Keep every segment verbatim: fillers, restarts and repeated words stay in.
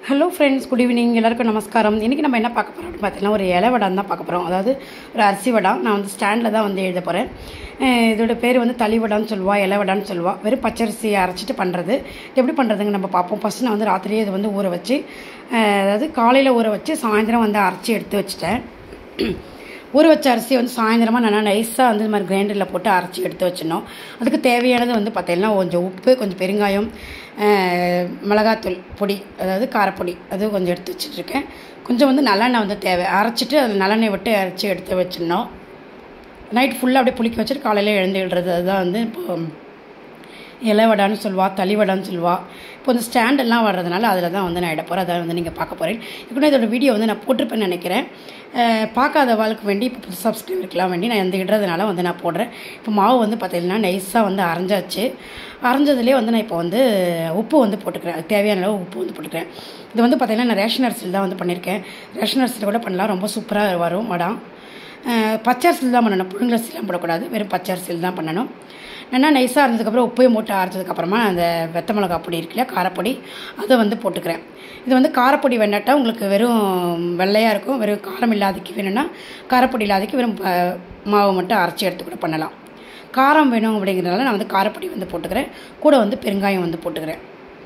Hello friends, good evening. எல்லாருக்கும் நமஸ்காரம். இன்றைக்கி நம்ம என்ன பார்க்க போகிறோம் அப்படின்னு பார்த்தீங்கன்னா, ஒரு இலை வடான்னு தான் பார்க்க போகிறோம். அதாவது ஒரு அரிசி வடா. நான் வந்து ஸ்டாண்டில் தான் வந்து எழுத போகிறேன். இதோட பேர் வந்து தளி வடான்னு சொல்லுவா, இலை வடான்னு சொல்லுவா. வெறும் பச்சரிசியை அரைச்சிட்டு பண்ணுறது. எப்படி பண்ணுறதுங்க நம்ம பார்ப்போம். ஃபஸ்ட்டு நான் வந்து ராத்திரியே இது வந்து ஊற வச்சு, அதாவது காலையில் ஊற வச்சு சாயந்தரம் வந்து அரைச்சி எடுத்து வச்சுட்டேன். ஊற வச்ச அரிசி வந்து சாயந்தரமாக நல்லா நைஸாக வந்து இது மாதிரி கிரைண்டரில் போட்டு அரைச்சி எடுத்து வச்சிடணும். அதுக்கு தேவையானது வந்து பார்த்தீங்கன்னா கொஞ்சம் உப்பு, கொஞ்சம் பெருங்காயம், மிளகாத்தூள் பொடி, அதாவது காரப்பொடி, அது கொஞ்சம் எடுத்து வச்சுட்ருக்கேன். கொஞ்சம் வந்து நல்லெண்ணெய் வந்து தேவை. அரைச்சிட்டு அதில் நல்லெண்ணெய் விட்டு அரைச்சி எடுத்து வச்சிடணும். நைட் ஃபுல்லாக அப்படியே புளிக்க வச்சுட்டு காலையில் எழுந்து விடுறது. அதுதான் வந்து இப்போ இலை வடான்னு சொல்லுவா, தளி வடான்னு சொல்லுவா. இப்போ வந்து ஸ்டாண்டெல்லாம் வர்றதுனால அதில் தான் வந்து நான் இட போகிறேன். அதை வந்து நீங்கள் பார்க்க போகிறேன். இப்போ இதோட வீடியோ வந்து நான் போட்டிருப்பேன்னு நினைக்கிறேன். பார்க்காத வாழ்க்கை வேண்டி இப்போ புது சப்ஸ்கிரைபருக்கெலாம் வேண்டி நான் எந்த இடுறதுனால வந்து நான் போடுறேன். இப்போ மாவு வந்து பார்த்தீங்கன்னா நைஸாக வந்து அரைஞ்சாச்சு. அரைஞ்சதுலேயே வந்து நான் இப்போ வந்து உப்பு வந்து போட்டுக்கிறேன். அது தேவையான அளவு உப்பு வந்து போட்டுக்கிறேன். இது வந்து பார்த்திங்கன்னா நான் ரேஷன் அரிசியில் தான் வந்து பண்ணியிருக்கேன். ரேஷன் அரிசியில் கூட பண்ணலாம், ரொம்ப சூப்பராக வரும் வடா. பச்சை அரிசியில் தான் பண்ணணும், புழுங்கரிசிலாம் போடக்கூடாது. வெறும் பச்சை அரிசியில் தான் பண்ணணும். நல்லா நைஸாக இருந்ததுக்கப்புறம் உப்பையும் மூட்டை அரைச்சதுக்கப்புறமா அந்த வெத்த மிளகா பொடி இருக்குல்ல, காரப்பொடி, அதை வந்து போட்டுக்கிறேன். இது வந்து காரப்பொடி வேண்டாட்டா உங்களுக்கு வெறும் வெள்ளையாக இருக்கும். வெறும் காரம் இல்லாதக்கு வேணும்னா காரப்பொடி இல்லாதக்கு வெறும் மாவு மட்டும் அரைச்சி எடுத்து கூட பண்ணலாம். காரம் வேணும் அப்படிங்கிறதுனால நான் வந்து காரப்பொடி வந்து போட்டுக்கிறேன். கூட வந்து பெருங்காயம் வந்து போட்டுக்கிறேன்.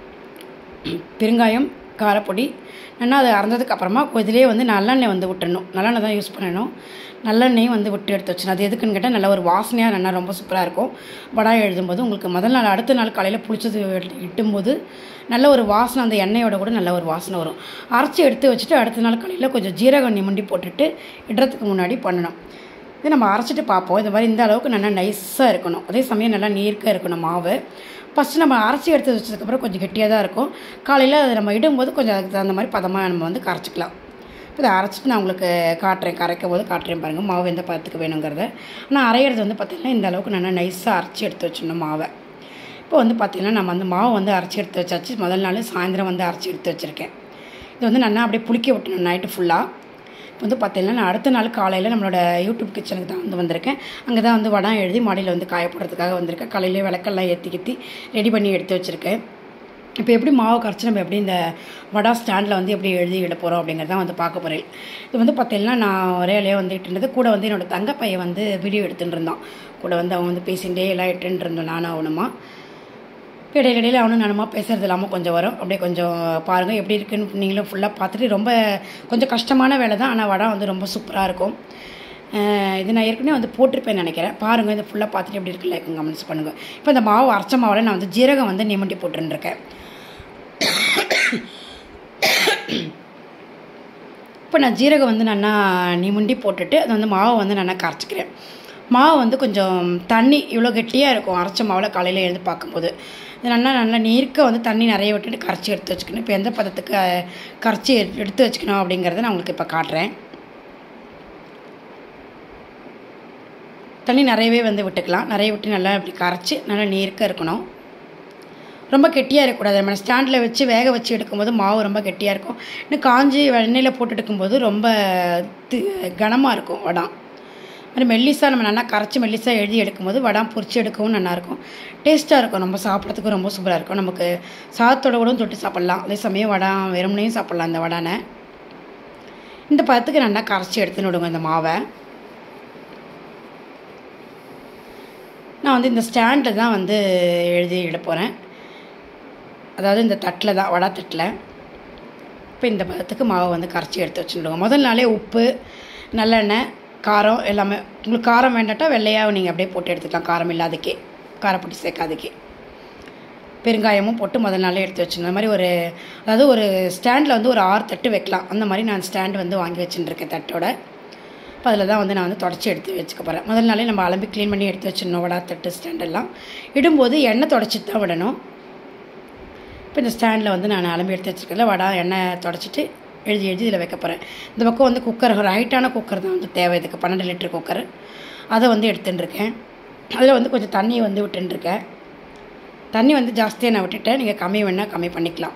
பெருங்காயம், காரப்பொடி நல்லா அதை அரைஞ்சதுக்கப்புறமா இதிலே வந்து நல்லெண்ணெய் வந்து விட்டுடணும். நல்லெண்ணெய் தான் யூஸ் பண்ணணும். நல்லெண்ணெயும் வந்து விட்டு எடுத்து வச்சிடணும். அது எதுக்குன்னு கேட்டால் நல்ல ஒரு வாசனையாக நல்லா ரொம்ப சூப்பராக இருக்கும். வடா எழுதும்போது உங்களுக்கு முதல் நாள் அடுத்த நாள் காலையில் புளிச்சது இட்டும்போது நல்ல ஒரு வாசனை, அந்த எண்ணெயோட கூட நல்ல ஒரு வாசனை வரும். அரைச்சி எடுத்து வச்சுட்டு அடுத்த நாள் காலையில் கொஞ்சம் ஜீரகம் நிமிண்டி போட்டுட்டு இடுறதுக்கு முன்னாடி பண்ணணும். இது நம்ம அரைச்சிட்டு பார்ப்போம். இந்த மாதிரி இந்த அளவுக்கு நல்லா நைஸாக இருக்கணும். அதே சமயம் நல்லா நீர்க்காக இருக்கணும் மாவு. ஃபஸ்ட்டு நம்ம அரைச்சி எடுத்து வச்சதுக்கப்புறம் கொஞ்சம் கெட்டியாக தான் இருக்கும். காலையில் அதை நம்ம இடும்போது கொஞ்சம் அதுக்கு தகுந்த மாதிரி பதமாக நம்ம வந்து கரைச்சிக்கலாம். இப்போ இதை அரைச்சிட்டு நான் உங்களுக்கு காட்டுறேன், கரைக்கும் போது காட்டுறேன் பாருங்கள் மாவு எந்த பதத்துக்கு வேணுங்கிறத. ஆனால் அரைகிறது வந்து பார்த்திங்கன்னா இந்த அளவுக்கு நல்லா நைஸாக அரைச்சி எடுத்து வச்சிடணும் மாவை. இப்போ வந்து பார்த்திங்கன்னா நம்ம வந்து மாவு வந்து அரைச்சி எடுத்து வச்சாச்சு. முதல் நாள் சாயந்தரம் வந்து அரைச்சி எடுத்து வச்சுருக்கேன். இது வந்து நல்லா அப்படியே புளிக்க விட்டணும் நைட்டு ஃபுல்லாக. இப்போ வந்து பார்த்திங்கன்னா நான் அடுத்த நாள் காலையில் நம்மளோட யூடியூப் கிச்சனுக்கு தான் வந்து வந்திருக்கேன். அங்கே தான் வந்து வடம் எழுதி மாடியில் வந்து காயப்படுறதுக்காக வந்திருக்கேன். காலையில் விளக்கெல்லாம் ஏற்றி கித்தி ரெடி பண்ணி எடுத்து வச்சுருக்கேன். இப்போ எப்படி மாவு கரைச்சி நம்ம எப்படி இந்த வடா ஸ்டாண்டில் வந்து எப்படி எழுதி இட போகிறோம் அப்படிங்கிறதான் வந்து பார்க்க போகிறேன். இது வந்து பார்த்திங்கன்னா நான் ஒரே இலையே வந்துட்டு இருந்தது. கூட வந்து என்னோடய தங்க பையன் வந்து வீடியோ எடுத்துகிட்டு இருந்தான். கூட வந்து அவன் வந்து பேசிகிட்டே எல்லாம் இட்டுன்னு இருந்தோம் நானும் அவனுமா. இடையில இடையில அவனும் நானுமா பேசுகிறது இல்லாமல் கொஞ்சம் வரும். அப்படியே கொஞ்சம் பாருங்கள் எப்படி இருக்குன்னு நீங்களும் ஃபுல்லாக பார்த்துட்டு. ரொம்ப கொஞ்சம் கஷ்டமான வேலை தான், ஆனால் வடை வந்து ரொம்ப சூப்பராக இருக்கும். இது நான் ஏற்கனவே வந்து போட்டிருப்பேன்னு நினைக்கிறேன். பாருங்கள், இதை ஃபுல்லாக பார்த்துட்டு எப்படி இருக்குல்ல இருக்குங்க கமெண்ட்ஸ் பண்ணுங்கள். இப்போ இந்த மாவு அரைச்ச மாவில் நான் வந்து ஜீரகம் வந்து நிமிண்டி போட்டுருக்கேன். இப்போ நான் ஜீரகம் வந்து நல்லா நிமிண்டி போட்டுட்டு அதை வந்து மாவை வந்து நல்லா கரைச்சிக்கிறேன். மாவு வந்து கொஞ்சம் தண்ணி இவ்வளோ கெட்டியாக இருக்கும் அரைச்ச மாவில் காலையில் எழுந்து பார்க்கும்போது. இது நல்லா நல்லா நீர்க்க வந்து தண்ணி நிறைய விட்டுட்டு கரைச்சி எடுத்து வச்சுக்கணும். இப்போ எந்த பதத்துக்கு கரைச்சி எடுத்து வச்சுக்கணும் அப்படிங்கிறத நான் உங்களுக்கு இப்போ காட்டுறேன். தண்ணி நிறையவே வந்து விட்டுக்கலாம். நிறைய விட்டு நல்லா இப்படி கரைச்சி நல்லா நீர்க்க இருக்கணும். ரொம்ப கெட்டியாக இருக்கக்கூடாது. நம்ம ஸ்டாண்டில் வச்சு வேக வச்சு எடுக்கும்போது மாவு ரொம்ப கெட்டியாக இருக்கும். இன்னும் காஞ்சி எண்ணெயில் போட்டு எடுக்கும்போது ரொம்ப கனமாக இருக்கும் வடம். அது மெல்லிசாக நம்ம நல்லா கரைச்சி மெல்லிசாக எழுதி எடுக்கும்போது வடம் பொரிச்சு எடுக்கவும் நல்லாயிருக்கும். டேஸ்ட்டாக இருக்கும். நம்ம சாப்பிட்றதுக்கு ரொம்ப சூப்பராக இருக்கும். நமக்கு சாதத்தோட கூட தொட்டு சாப்பிட்லாம். அதே சமயம் வடம் வெறுமனையும் சாப்பிட்லாம். இந்த வடானை இந்த பதத்துக்கு நல்லா கரைச்சி எடுத்துன்னு விடுங்க இந்த மாவை. நான் வந்து இந்த ஸ்டாண்டில் தான் வந்து எழுதி இட போகிறேன். அதாவது இந்த தட்டில் தான், வடா தட்டில். இப்போ இந்த பதத்துக்கு மாவை வந்து கரைச்சி எடுத்து வச்சுடுவோங்க. முதல் நாளே உப்பு, நல்லெண்ணெய், காரம் எல்லாமே. உங்களுக்கு காரம் வேண்டாட்டா வெள்ளையாக நீங்கள் அப்படியே போட்டு எடுத்துக்கலாம். காரம் இல்லாதக்கே, காரப்பொடி சேர்க்காதக்கே. பெருங்காயமும் போட்டு முதல் நாளே எடுத்து வச்சுருந்தேன். அந்த மாதிரி ஒரு அதாவது ஒரு ஸ்டாண்டில் வந்து ஒரு ஆறு தட்டு வைக்கலாம். அந்த மாதிரி நான் ஸ்டாண்டு வந்து வாங்கி வச்சுட்டுருக்கேன் தட்டோட. இப்போ அதில் தான் வந்து நான் வந்து தொடச்சி எடுத்து வச்சுக்க போகிறேன். முதல் நாளே நம்ம அலம்பி க்ளீன் பண்ணி எடுத்து வச்சிடணும். வடா தட்டு ஸ்டாண்டெல்லாம் இடும்போது எண்ணெய் தொடச்சிட்டு தான் விடணும். இப்போ இந்த ஸ்டாண்டில் வந்து நான் அலம்பி எடுத்து வச்சுருக்கல வடா எண்ணெய் தொடச்சிட்டு எழுதி எழுதி இதில் வைக்க போகிறேன். இந்த பக்கம் வந்து குக்கர், ஒரு ஹைட்டான குக்கர் தான் வந்து தேவை இதுக்கு. பன்னெண்டு லிட்டர் குக்கர். அதை வந்து எடுத்துட்டுருக்கேன். அதில் வந்து கொஞ்சம் தண்ணி வந்து விட்டுருக்கேன். தண்ணி வந்து ஜாஸ்தியாக நான் விட்டுட்டேன். நீங்கள் கம்மி வேணால் கம்மி பண்ணிக்கலாம்.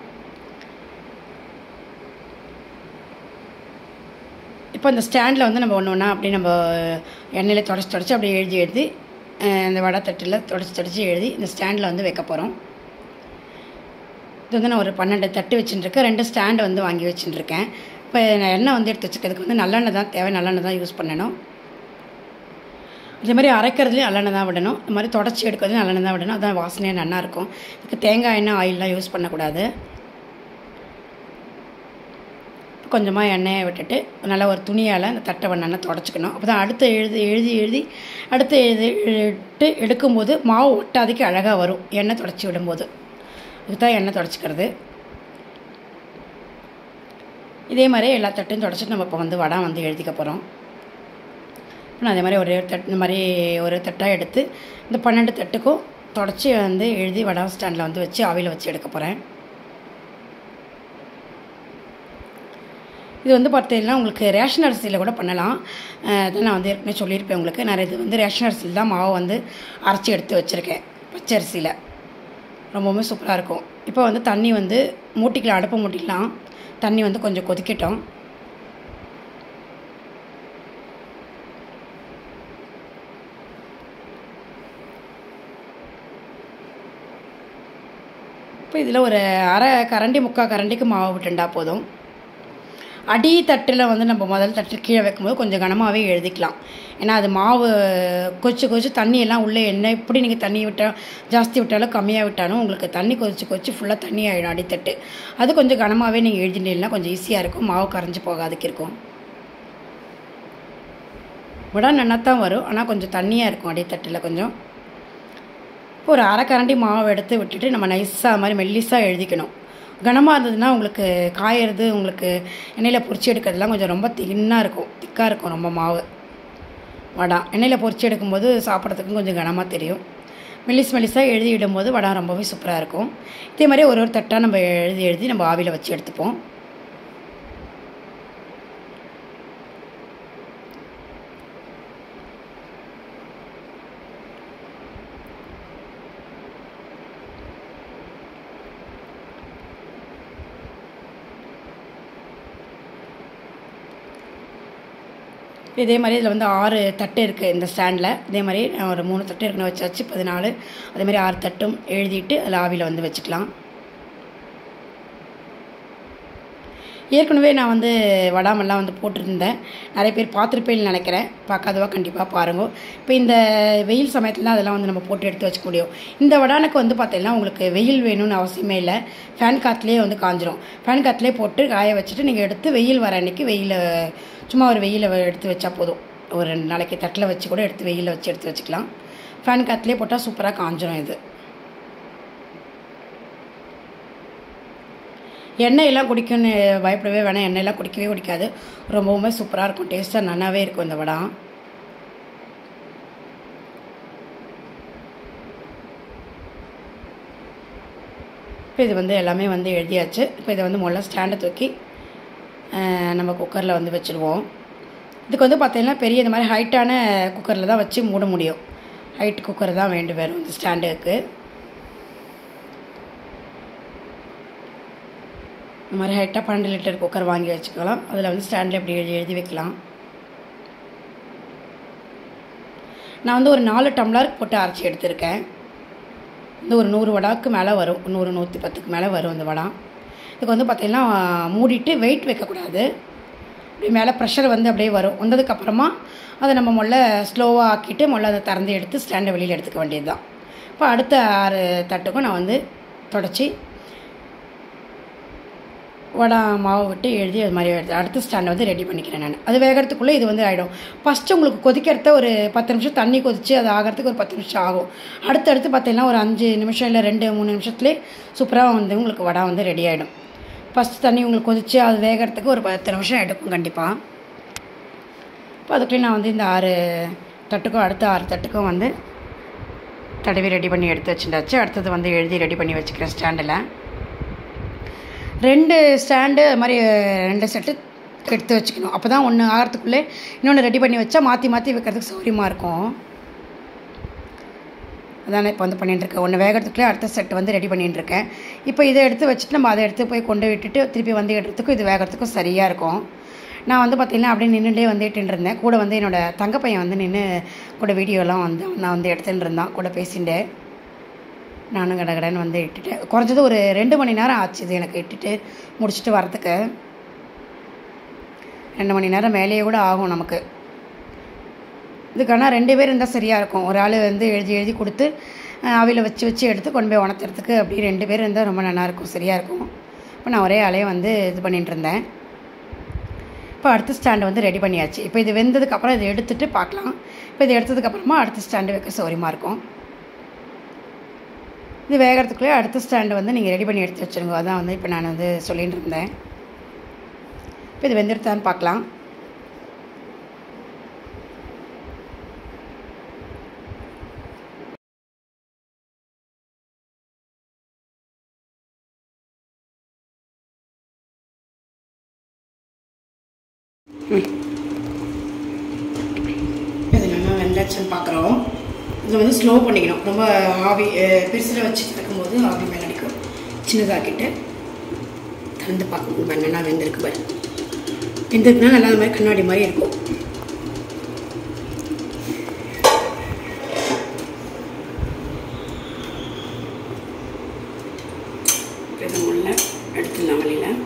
இப்போ இந்த ஸ்டாண்டில் வந்து நம்ம ஒன்று ஒன்றா அப்படி நம்ம எண்ணெயில் தொடச்சி தொடச்சி அப்படியே எழுதி எழுதி இந்த வடை தட்டில் தொடச்சி தொடச்சி எழுதி இந்த ஸ்டாண்டில் வந்து வைக்க போகிறோம். இது வந்து நான் ஒரு பன்னெண்டு தட்டு வச்சுட்டுருக்கேன். ரெண்டு ஸ்டாண்டு வந்து வாங்கி வச்சுட்டுருக்கேன். இப்போ நான் எண்ணெய் வந்து எடுத்து வச்சுக்கிறதுக்கு வந்து நல்லெண்ணெய் தான் தேவை, நல்லெண்ணெய் தான் யூஸ் பண்ணணும். இதே மாதிரி அரைக்கிறதுலேயும் நல்லெண்ணெய் தான் விடணும். இந்த மாதிரி தொடச்சி எடுக்கிறதுலையும் நல்லெண்ணெய் தான் விடணும். அதான் வாசனையாக நல்லாயிருக்கும். இதுக்கு தேங்காய் எண்ணெய் ஆயிலெலாம் யூஸ் பண்ணக்கூடாது. கொஞ்சமாக எண்ணெயை விட்டுட்டு நல்லா ஒரு துணியால் அந்த தட்டை வண்ணெண்ணெய் தொடச்சிக்கணும். அப்போ தான் அடுத்து எழுதி எழுதி எழுதி அடுத்து எழுதி இட்டு எடுக்கும்போது மாவு ஒட்டாதைக்கு அழகாக வரும் எண்ணெய் தொடச்சி விடும்போது. இதுக்கு தான் எண்ணெய் தொடச்சிக்கிறது. இதே மாதிரி எல்லா தட்டையும் தொடச்சிட்டு நம்ம இப்போ வந்து வடை வந்து எழுதிக்க போகிறோம். நான் அதே மாதிரி ஒரு தட்டு இந்த மாதிரி ஒரு தட்டாக எடுத்து இந்த பன்னெண்டு தட்டுக்கும் தொடச்சி வந்து எழுதி வடை ஸ்டாண்டில் வந்து வச்சு ஆவியில் வச்சு எடுக்க போகிறேன். இது வந்து பார்த்தீங்கன்னா உங்களுக்கு ரேஷன் அரிசியில் கூட பண்ணலாம். அதை நான் வந்து ஏற்கனவே சொல்லியிருப்பேன் உங்களுக்கு. நான் இது வந்து ரேஷன் அரிசியில் தான் மாவு வந்து அரைச்சி எடுத்து வச்சுருக்கேன், பச்சை அரிசியில். ரொம்பவுமே சூப்பராக இருக்கும். இப்போ வந்து தண்ணி வந்து மூட்டிக்கலாம், அடுப்பை மூட்டிக்கலாம். தண்ணி வந்து கொஞ்சம் கொதிக்கட்டும். இப்போ இதில் ஒரு அரை கரண்டி முக்கால் கரண்டிக்கு மாவு விட்டுண்டா போதும். அடி தட்டில் வந்து நம்ம முதல் தட்டு கீழே வைக்கும்போது கொஞ்சம் கனமாகவே எழுதிக்கலாம். ஏன்னா அது மாவு கொதிச்சு கொதிச்சு தண்ணியெல்லாம் உள்ளே எண்ணெய் இப்படி நீங்கள் தண்ணி விட்டால் ஜாஸ்தி விட்டாலும் கம்மியாக விட்டாலும் உங்களுக்கு தண்ணி கொதிச்சு கொதிச்சு ஃபுல்லாக தண்ணி ஆகிடும் அடித்தட்டு. அது கொஞ்சம் கனமாகவே நீங்கள் எழுதினீங்கன்னா கொஞ்சம் ஈஸியாக இருக்கும், மாவு கரைஞ்சி போகாதுக்கு இருக்கும். விட நல்லா தான் வரும், ஆனால் கொஞ்சம் தண்ணியாக இருக்கும் அடித்தட்டில் கொஞ்சம். இப்போ ஒரு அரை கரண்டி மாவு எடுத்து விட்டுட்டு நம்ம நைஸாக மாதிரி மெல்லிஸாக எழுதிக்கணும். கனமாக இருந்ததுன்னா உங்களுக்கு காயறது, உங்களுக்கு எண்ணெயில் பொரிச்சு எடுக்கிறதுலாம் கொஞ்சம் ரொம்ப தின்னாக இருக்கும், திக்காக இருக்கும் ரொம்ப மாவு வடை. எண்ணெயில் பொரிச்சு எடுக்கும்போது சாப்பிட்றதுக்கும் கொஞ்சம் கனமாக தெரியும். மெல்லிஸ் மெல்லிஸாக எழுதி இடும்போது வடை ரொம்பவே சூப்பராக இருக்கும். இதே மாதிரி ஒரு ஒரு தட்டாக நம்ம எழுதி எழுதி நம்ம ஆவியில் வச்சு எடுத்துப்போம். இதே மாதிரி இதில் வந்து ஆறு தட்டு இருக்குது இந்த ஸ்டாண்டில். இதே மாதிரி நான் ஒரு மூணு தட்டு இருக்குன்னு வச்சாச்சு, பதினாலு. அதேமாதிரி ஆறு தட்டும் எழுதிட்டு அதில் ஆவியில் வந்து வச்சுக்கலாம். ஏற்கனவே நான் வந்து வடாமெல்லாம் வந்து போட்டிருந்தேன், நிறைய பேர் பார்த்துருப்பேன்னு நினைக்கிறேன். பார்க்காதவா கண்டிப்பாக பாருங்கள். இப்போ இந்த வெயில் சமயத்தில் தான் அதெல்லாம் வந்து நம்ம போட்டு எடுத்து வச்சுக்க முடியும். இந்த வடானுக்கு வந்து பார்த்தீங்கன்னா உங்களுக்கு வெயில் வேணும்னு அவசியமே இல்லை, ஃபேன் காற்றுலேயே வந்து காஞ்சிரும். ஃபேன் காற்றுலேயே போட்டு காய வச்சுட்டு நீங்கள் எடுத்து வெயில் வர அன்றைக்கி வெயில் சும்மா ஒரு வெயிலில் எடுத்து வச்சா போதும். ஒரு ரெண்டு நாளைக்கு தட்டில் வச்சு கூட எடுத்து வெயிலில் வச்சு எடுத்து வச்சுக்கலாம். ஃபேன் காற்றுலேயே போட்டால் சூப்பராக காஞ்சிரும். இது எண்ணெயெல்லாம் குடிக்கும்னு பயப்படவே வேணாம், எண்ணெயெல்லாம் குடிக்கவே குடிக்காது. ரொம்பவுமே சூப்பராக இருக்கும், டேஸ்ட்டாக நல்லாவே இருக்கும் இந்த வடை. இப்போ இது வந்து எல்லாமே வந்து எழுதியாச்சு. இப்போ இதை வந்து முதல்ல ஸ்டாண்டை தூக்கி நம்ம குக்கரில் வந்து வச்சுருவோம். இதுக்கு வந்து பார்த்திங்கன்னா பெரிய இந்த மாதிரி ஹைட்டான குக்கரில் தான் வச்சு மூட முடியும். ஹைட் குக்கர் தான் வேண்டும் வேறு இந்த ஸ்டாண்டுக்கு. இந்த மாதிரி ஹைட்டாக பன்னெண்டு லிட்டர் குக்கர் வாங்கி வச்சுக்கலாம். அதில் வந்து ஸ்டாண்டில் இப்படி எழுதி எழுதி வைக்கலாம். நான் வந்து ஒரு நாலு டம்ளர் போட்டு அரைச்சி எடுத்திருக்கேன். இந்த ஒரு நூறு வடாக்கு மேலே வரும், நூறு நூற்றி பத்துக்கு மேலே வரும் இந்த வடை. இதுக்கு வந்து பார்த்திங்கன்னா மூடிட்டு வெயிட் வைக்கக்கூடாது. அப்படி மேலே ப்ரெஷர் வந்து அப்படியே வரும். வந்ததுக்கப்புறமா அதை நம்ம முதல்ல ஸ்லோவாக ஆக்கிட்டு முதல்ல அதை திறந்து எடுத்து ஸ்டாண்டை வெளியில் எடுத்துக்க வேண்டியது தான். இப்போ அடுத்த ஆறு தட்டுக்கும் நான் வந்து தொடச்சி வடை மாவு விட்டு எழுதி அது மாதிரி எடுத்து அடுத்த ஸ்டாண்டை வந்து ரெடி பண்ணிக்கிறேன் நான். அது வேகிறதுக்குள்ளே இது வந்து ஆகிடும். ஃபஸ்ட்டு உங்களுக்கு கொதிக்கிறத ஒரு பத்து நிமிஷம் தண்ணி கொதித்து அது ஆகிறதுக்கு ஒரு பத்து நிமிஷம் ஆகும். அடுத்தடுத்து பார்த்தீங்கன்னா ஒரு அஞ்சு நிமிஷம் இல்லை ரெண்டு மூணு நிமிஷத்துலேயே சூப்பராக வந்து உங்களுக்கு வடை வந்து ரெடி ஆகிடும். ஃபஸ்ட்டு தண்ணி உங்களுக்கு கொதித்து அது வேகிறதுக்கு ஒரு பத்து நிமிஷம் எடுக்கும் கண்டிப்பாக. இப்போ அதுக்குள்ளே நான் வந்து இந்த ஆறு தட்டுக்கும் அடுத்த ஆறு தட்டுக்கும் வந்து தடவி ரெடி பண்ணி எடுத்து வச்சுட்டாச்சு. அடுத்தது வந்து எழுதி ரெடி பண்ணி வச்சுக்கிறேன் ஸ்டாண்டில். ரெண்டு ஸ்டாண்டு அது மாதிரி ரெண்டு செட்டு எடுத்து வச்சுக்கணும். அப்போ தான் ஒன்று ஆகிறதுக்குள்ளே இன்னொன்று ரெடி பண்ணி வச்சா மாற்றி மாற்றி வைக்கிறதுக்கு சௌகரியமாக இருக்கும். அதானே இப்போ வந்து பண்ணிட்டுருக்கேன். ஒன்று வேகிறதுக்குள்ளே அடுத்த செட்டு வந்து ரெடி பண்ணிட்டுருக்கேன். இப்போ இதை எடுத்து வச்சுட்டு நம்ம அதை எடுத்து போய் கொண்டு விட்டுட்டு திருப்பி வந்து எடுக்கிறதுக்கும் இது வேகிறதுக்கும் சரியாக இருக்கும். நான் வந்து பார்த்திங்கன்னா அப்படியே நின்றுட்டே வந்துட்டு இருந்தேன். கூட வந்து என்னோடய தங்க பையன் வந்து நின்று கூட வீடியோலாம் வந்து நான் வந்து எடுத்துகிட்டு இருந்தான், கூட பேசிகிட்டே. நானும் கடை கடைன்னு வந்து இட்டுட்டேன். குறைஞ்சது ஒரு ரெண்டு மணி நேரம் ஆச்சு இது எனக்கு இட்டுட்டு முடிச்சுட்டு வரத்துக்கு. ரெண்டு மணி நேரம் மேலேயே கூட ஆகும் நமக்கு. இதுக்கான ரெண்டு பேர் இருந்தால் சரியாக இருக்கும். ஒரு ஆள் வந்து எழுதி எழுதி கொடுத்து அவையில் வச்சு வச்சு எடுத்து கொண்டு போய் உணர்த்துறதுக்கு அப்படி ரெண்டு பேர் இருந்தால் ரொம்ப நல்லாயிருக்கும், சரியாக இருக்கும். இப்போ நான் ஒரே ஆளையே வந்து இது பண்ணிகிட்டு இருந்தேன். இப்போ அடுத்த ஸ்டாண்டு வந்து ரெடி பண்ணியாச்சு. இப்போ இது வெந்ததுக்கப்புறம் இதை எடுத்துகிட்டு பார்க்கலாம். இப்போ இது எடுத்ததுக்கப்புறமா அடுத்த ஸ்டாண்டு வைக்க சௌரியமாக இருக்கும். இது வேகிறதுக்குள்ளே அடுத்த ஸ்டாண்டு வந்து நீங்கள் ரெடி பண்ணி எடுத்து வச்சுருங்க. அதான் வந்து இப்போ நான் வந்து சொல்லிகிட்டு இருந்தேன். இப்போ இது வெந்துடுத்தான்னு பார்க்கலாம். இது நல்லா வெந்தாச்சுன்னு பார்க்குறோம். இதில் வந்து ஸ்லோ பண்ணிக்கணும். ரொம்ப ஆவி பெருசில் வச்சு திறக்கும்போது ஆவி மேலே அடிக்கும். சின்னதாக்கிட்டு திறந்து பார்க்கணும். நல்லா வெந்திருக்கு பாரு. வெந்ததுக்குனா நல்லா அது மாதிரி கண்ணாடி மாதிரி இருக்கும். இது முள்ள எடுத்துடலாம் வெளியில்.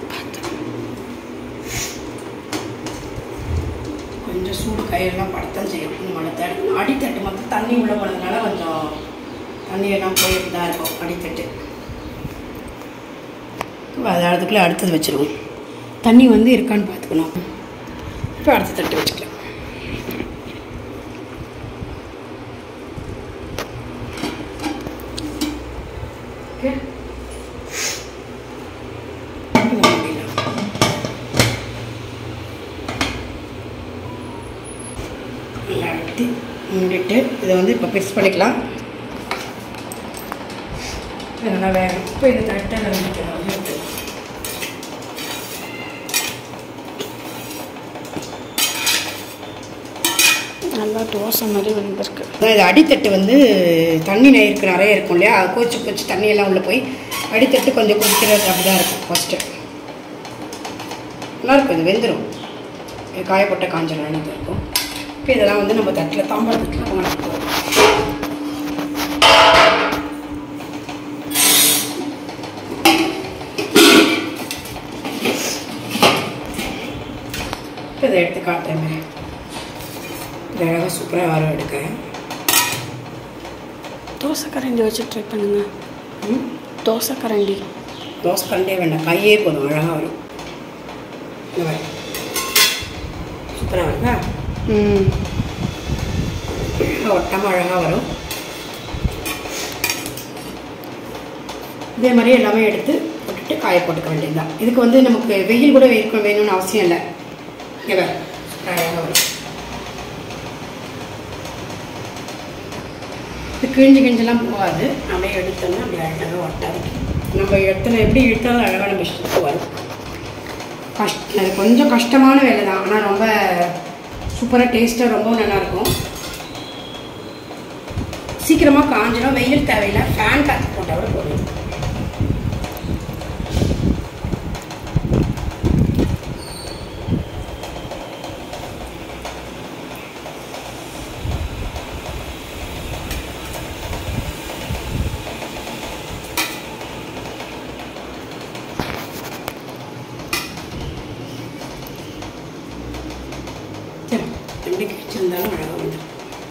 கொஞ்சம் சூடு கையெல்லாம் படத்தான் செய்யும். இந்த மழை அடித்தட்டு மட்டும் தண்ணி உள்ள போனதுனால கொஞ்சம் தண்ணியெல்லாம் போயிட்டு தான் இருக்கும் அடித்தட்டு. அது அதுக்குள்ளே அடுத்தது வச்சுருவோம். தண்ணி வந்து இருக்கான்னு பார்த்துக்கணும். இப்போ அடுத்த தட்டு வச்சுக்கலாம். ஓகே, நல்லா அடித்து மூடிட்டு இதை வந்து இப்போ பிக்ஸ் பண்ணிக்கலாம். நல்லா வேகும். இப்போ இதை தட்டில் வைக்கலாம். நல்லா தோசை மாதிரி வந்துருக்கு. இது அடித்தட்டு வந்து தண்ணி இருக்கிற நிறைய இருக்கும் இல்லையா, அது கோச்சு கோச்சு தண்ணியெல்லாம் உள்ளே போய் அடித்தட்டு கொஞ்சம் குடிக்கிறது அப்படி தான் இருக்கும். ஃபஸ்ட்டு நல்லாயிருக்கும். இது வெந்துடும். காயப்பட்ட காஞ்சல் வேணது இருக்கும். இப்போ இதெல்லாம் வந்து நம்ம தட்டில் தாம்பாளத்துக்குலாம் மாட்டிக்குவோம். இப்போ இதை எடுத்து காட்டுறேன். இது அழகாக சூப்பராக வர எடுக்க. தோசை கரண்டி வச்சு ட்ரை பண்ணுங்க. ம், தோசை கரண்டி தோசை கரண்டியே வேண்டாம், கையே போதும், அழகாக வரும். சூப்பராக வருதா? ம், ஒட்டாமல் அழகாக வரும். இதே மாதிரி எல்லாமே எடுத்து போட்டுட்டு காய போட்டுக்க வேண்டியதுதான். இதுக்கு வந்து நமக்கு வெயில் கூட வெயில் வேணும்னு அவசியம் இல்லை. இங்கே அழகாக வரும். இது கிழிஞ்சு கிழிஞ்செல்லாம் போகாது. அப்படியே எடுத்தோம்னா அப்படி அழகாக ஒட்டாது. நம்ம இடத்துல எப்படி இழுத்தாலும் அழகாக நம்ம இஷ்டத்துக்கு வரும். கஷ்ட அது கொஞ்சம் கஷ்டமான வேலை தான், ஆனால் ரொம்ப சூப்பராக டேஸ்ட்டாக ரொம்ப நல்லாயிருக்கும். சீக்கிரமாக காஞ்சிடும். வெயில் தேவையில்லை, ஃபேன் காற்று போட்டால் கூட போதும். சரி, எப்படி கிழிச்சிருந்தாலும் அழகாக வந்துடும்.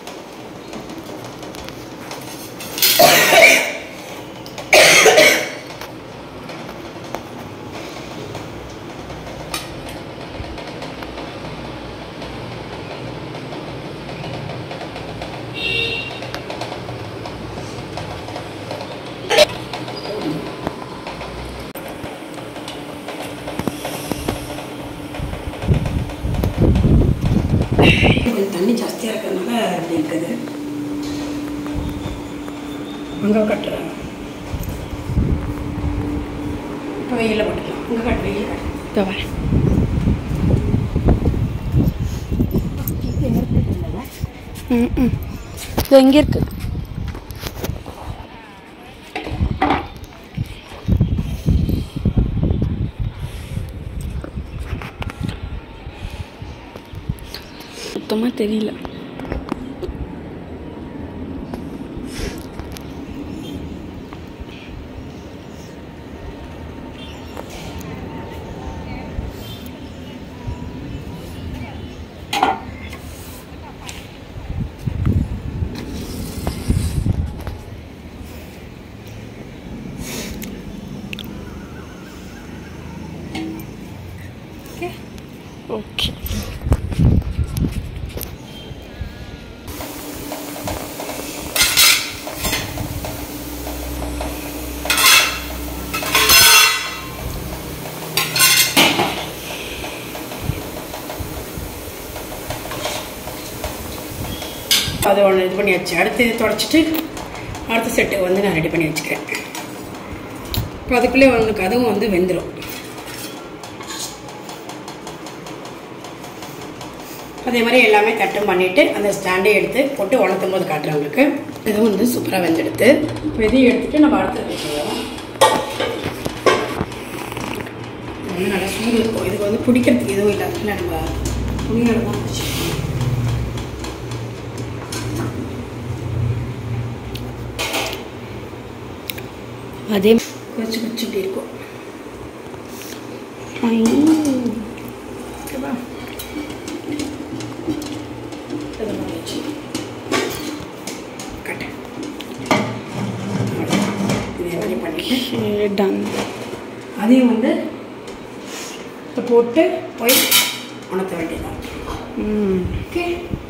கொஞ்சம் தண்ணி ஜாஸ்தியாக இருக்கிறதுனால அப்படி இருக்குது. அங்கே கட்டுறேன். இப்போ வெயிலில் போட்டுக்கலாம். அங்கே கட்டு, வெயில் கட்டு. இப்போ வரேன். ம் ம் இது எங்கே இருக்கு? சுத்தமாக தெரியல. Okay okay. அதை ஒன்று இது பண்ணி வச்சு அடுத்து இது தொடச்சிட்டு அடுத்த செட்டுக்கு வந்து நான் ரெடி பண்ணி வச்சுக்கிறேன். இப்போ அதுக்குள்ளே உங்களுக்கு அதுவும் வந்து வெந்துடும். அதே மாதிரி எல்லாமே கட்டும் பண்ணிவிட்டு அந்த ஸ்டாண்டே எடுத்து போட்டு உணர்த்தும் போது காட்டுறேன் உங்களுக்கு. இதுவும் வந்து சூப்பராக வெந்தெடுத்து இதையும் எடுத்துகிட்டு நம்ம அடுத்தது வச்சுக்கலாம். இது வந்து நல்லா சூடு இருக்கும். இதுக்கு வந்து பிடிக்கிறதுக்கு எதுவும் இல்லை, இல்லை நம்ம துணியோட தான் வச்சுக்கணும். அதே கொஞ்சம் கொஞ்சம் இப்படி இருக்கும். ஓகேவா? கட்டு இதே மாதிரி பண்ணிட்டு டன். அதையும் வந்து போட்டு போய் உணர்த்த வேண்டியதான். ஓகே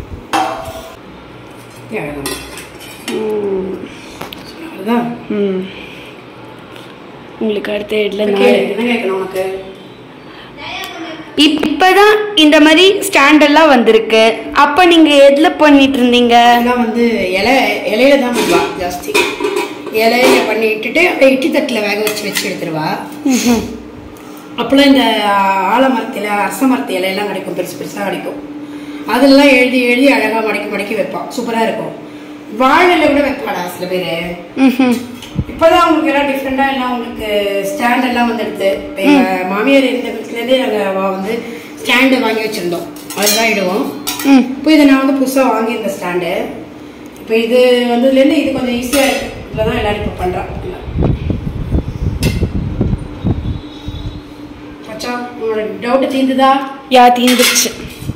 அவ்வளோதான். ம் உங்களுக்கு அடுத்த இடத்துல என்ன கேட்கணும் உனக்கு? இப்பதான் இந்த மாதிரி ஸ்டாண்டெல்லாம் வந்திருக்கு. அப்ப நீங்க எதுல பண்ணிட்டு இருந்தீங்க? எல்லாம் வந்து இலை இலையில தான் பண்ணுவா ஜாஸ்தி. இலையில பண்ணி இட்டுட்டு அப்படியே இட்லி தட்டில் வேக வச்சு வச்சு எடுத்துருவா. அப்போல்லாம் இந்த ஆலமரத்தில் அரச மரத்து இலையெல்லாம் கிடைக்கும், பெருசு பெருசாக கிடைக்கும். அதெல்லாம் எழுதி எழுதி அழகாக மடக்கி மடக்கி வைப்பான், சூப்பராக இருக்கும். வாழையில கூட வைப்பாடா சில பேர். இப்போதான் உங்களுக்கு எல்லாம் டிஃப்ரெண்டாக எல்லாம் உங்களுக்கு ஸ்டாண்ட் எல்லாம் வந்து எடுத்து எங்கள் மாமியார் இருந்த வீட்டுலேருந்தே நாங்கள் வந்து ஸ்டாண்டு வாங்கி வச்சுருந்தோம், அதுதான் இடுவோம். இப்போ இதை நான் வந்து புதுசாக வாங்கியிருந்தேன் ஸ்டாண்டு. இப்போ இது வந்ததுலேருந்து இது கொஞ்சம் ஈஸியாக இருக்குது. இதில் தான் எல்லோரும் இப்போ பண்ணுறான். பச்சா உங்களோட டவுட்டு தீர்ந்துதா? யா தீர்ந்துச்சு.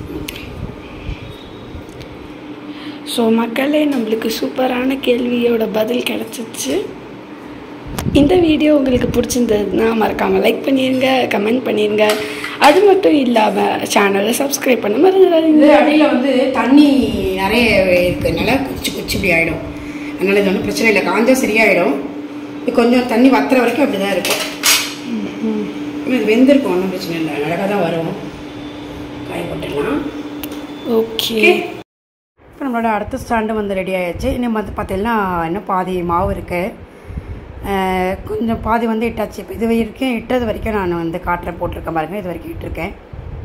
ஸோ மக்களே, நம்மளுக்கு சூப்பரான கேள்வியோட பதில் கிடச்சிச்சு. இந்த வீடியோ உங்களுக்கு பிடிச்சிருந்ததுன்னா மறக்காமல் லைக் பண்ணிடுங்க, கமெண்ட் பண்ணிடுங்க. அது மட்டும் இல்லாமல் சேனலை சப்ஸ்கிரைப் பண்ண மறந்துடாதீங்க. அடியில் வந்து தண்ணி நிறைய இருக்கிறதுனால குச்சி குச்சி இப்படி ஆகிடும். அதனால் இது ஒன்றும் பிரச்சனை இல்லை, காஞ்சா சரியாயிடும். இது கொஞ்சம் தண்ணி வத்துற வரைக்கும் அப்படி தான் இருக்கும். இது வெந்திருக்கும், ஒன்றும் பிரச்சனை இல்லை, அழகாக தான் வரும். காய போட்டுடலாம். ஓகே. இப்போ நம்மளோட அடுத்த ஸ்டாண்டு வந்து ரெடி ஆகிடுச்சு. இன்னும் வந்து பார்த்தீங்கன்னா இன்னும் பாதி மாவு இருக்குது, கொஞ்சம் பாதி வந்து இட்டாச்சு. இப்போ இது வரைக்கும் இட்டது வரைக்கும் நான் வந்து காட்டுறேன், போட்டிருக்கேன் பாருங்கள். இது வரைக்கும் இட்டிருக்கேன்.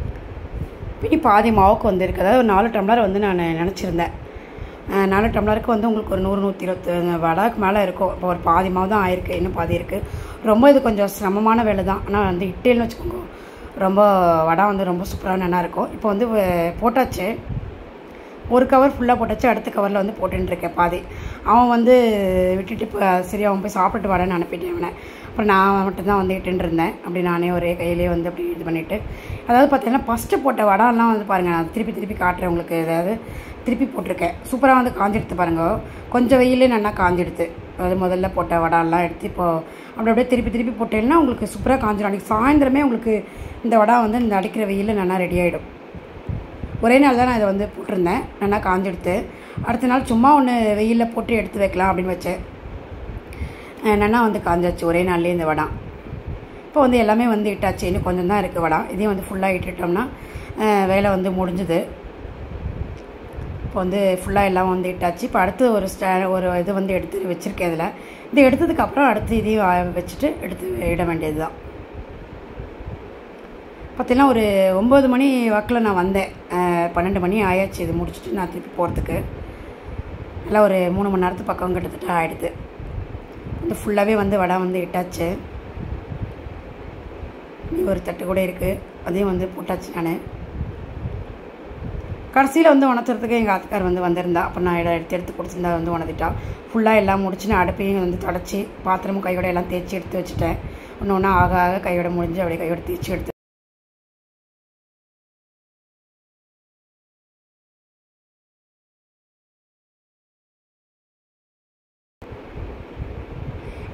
இனி பாதி மாவுக்கு வந்து இருக்குது. அதாவது ஒரு நாலு டம்ளர் வந்து நான் நினச்சிருந்தேன். நாலு டம்ளருக்கு வந்து உங்களுக்கு ஒரு நூறு நூற்றி இருபத்தி வடாக்கு மேலே இருக்கும். இப்போ ஒரு பாதி மாவு தான் ஆயிருக்கு, இன்னும் பாதி இருக்குது. ரொம்ப இது கொஞ்சம் சிரமமான வேலை தான். ஆனால் வந்து இட்டேன்னு வச்சுக்கோங்க, ரொம்ப வடை வந்து ரொம்ப சூப்பராக நல்லா இருக்கும். இப்போ வந்து போட்டாச்சு, ஒரு கவர் ஃபுல்லாக போட்டாச்சு. அடுத்த கவரில் வந்து போட்டுருக்கேன் பாதி. அவன் வந்து விட்டுட்டு இப்போ சரி அவன் போய் சாப்பிட்டு வரேன்னு அனுப்பிட்டேன் அவனை. அப்புறம் நான் மட்டும்தான் வந்து இட்டுன்னு இருந்தேன். அப்படி நானே ஒரே கையிலே வந்து அப்படி இது பண்ணிவிட்டு, அதாவது பார்த்தீங்கன்னா ஃபஸ்ட்டு போட்ட வடைலாம் வந்து பாருங்கள், நான் திருப்பி திருப்பி காட்டுறேன் உங்களுக்கு. ஏதாவது திருப்பி போட்டிருக்கேன், சூப்பராக வந்து காஞ்செடுத்து பாருங்கள். கொஞ்சம் வெயிலே நல்லா காஞ்செடுத்து, அதாவது முதல்ல போட்ட வடைலாம் எடுத்து இப்போது அப்படி அப்படியே திருப்பி திருப்பி போட்டேன்னா உங்களுக்கு சூப்பராக காஞ்சிடும். அன்றைக்கி சாயந்தரமே உங்களுக்கு இந்த வடை வந்து இந்த அடிக்கிற வெயிலில் நல்லா ரெடி ஆகிடும். ஒரே நாள் தான் நான் இதை வந்து போட்டிருந்தேன், நல்லா காஞ்செடுத்து. அடுத்த நாள் சும்மா ஒன்று வெயிலில் போட்டு எடுத்து வைக்கலாம் அப்படின்னு வச்சேன். நல்லா வந்து காஞ்சாச்சு ஒரே நாள்லேயே இந்த வடை. இப்போ வந்து எல்லாமே வந்து இட்டாச்சு, இன்னும் கொஞ்சம் தான் இருக்குது வடை. இதையும் வந்து ஃபுல்லாக இட்டுட்டோம்னா வேலை வந்து முடிஞ்சுது. இப்போ வந்து ஃபுல்லாக எல்லாம் வந்து இட்டாச்சு. இப்போ அடுத்து ஒரு ஸ்டா ஒரு இது வந்து எடுத்து வச்சுருக்கேன். இதில் இது எடுத்ததுக்கப்புறம் அடுத்து இதையும் வச்சுட்டு எடுத்து இட வேண்டியது தான். பார்த்தீங்கன்னா ஒரு ஒம்பது மணி வாக்கில் நான் வந்தேன். பன்னெண்டு மணி ஆயாச்சு இது முடிச்சுட்டு நான் திருப்பி போகிறதுக்கு. நல்லா ஒரு மூணு மணி நேரத்துக்கு பக்கம் கிட்டத்தட்ட ஆகிடுது. இந்த ஃபுல்லாகவே வந்து வடை வந்து இட்டாச்சு. ஒரு தட்டு கூட இருக்குது, அதையும் வந்து போட்டாச்சு. நான் கடைசியில் வந்து உணர்த்துறதுக்கு எங்கள் ஆத்துக்கார் வந்து வந்திருந்தா. அப்போ நான் இடம் எடுத்து எடுத்து கொடுத்துருந்தா வந்து உணர்த்திட்டா. ஃபுல்லாக எல்லாம் முடிச்சு நான் அடுப்பையும் வந்து தொடச்சி பாத்திரமும் கையோட எல்லாம் தேய்ச்சி எடுத்து வச்சுட்டேன். ஒன்று ஒன்றா ஆக ஆக கையோட முடிஞ்சு அப்படியே கையோட தேய்ச்சி எடுத்து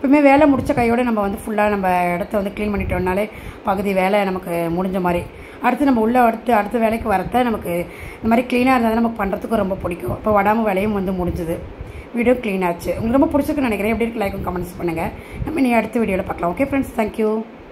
எப்பவுமே வேலை முடித்த கையோடு நம்ம வந்து ஃபுல்லாக நம்ம இடத்த வந்து க்ளீன் பண்ணிட்டோம்னாலே பகுதி வேலை நமக்கு முடிஞ்ச மாதிரி. அடுத்து நம்ம உள்ளே அடுத்து அடுத்த வேலைக்கு வரத்த நமக்கு இந்த மாதிரி க்ளீனாக இருந்தால் நமக்கு பண்ணுறதுக்கும் ரொம்ப பிடிக்கும். இப்போ வடாமல் வேலையும் வந்து முடிஞ்சுது, வீடியோ க்ளீன் ஆச்சு. உங்களுக்கு ரொம்ப பிடிச்சிருக்குன்னு நினைக்கிறேன். எப்படி இருக்கு லைக்கும் கமெண்ட்ஸ் பண்ணுங்கள். நம்ம நீ அடுத்த வீடியோவில் பார்க்கலாம். Okay friends, thank you.